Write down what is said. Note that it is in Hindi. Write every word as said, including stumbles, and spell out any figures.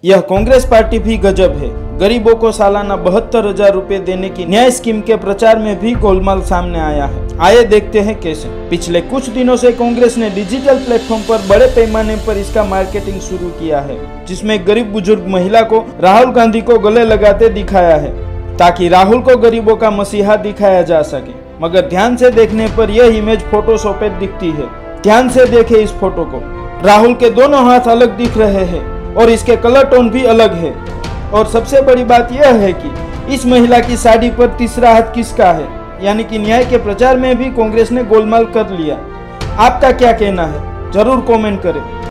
यह कांग्रेस पार्टी भी गजब है। गरीबों को सालाना बहत्तर हजार रूपए देने की न्याय स्कीम के प्रचार में भी गोलमाल सामने आया है। आइए देखते हैं कैसे। पिछले कुछ दिनों से कांग्रेस ने डिजिटल प्लेटफॉर्म पर बड़े पैमाने पर इसका मार्केटिंग शुरू किया है, जिसमें गरीब बुजुर्ग महिला को राहुल गांधी को गले लगाते दिखाया है ताकि राहुल को गरीबों का मसीहा दिखाया जा सके। मगर ध्यान से देखने पर यह इमेज फोटोशॉपेड दिखती है। ध्यान से देखें इस फोटो को। राहुल के दोनों हाथ अलग दिख रहे हैं और इसके कलर टोन भी अलग है। और सबसे बड़ी बात यह है कि इस महिला की साड़ी पर तीसरा हाथ किसका है, यानी कि न्याय के प्रचार में भी कांग्रेस ने गोलमाल कर लिया। आपका क्या कहना है, जरूर कमेंट करें।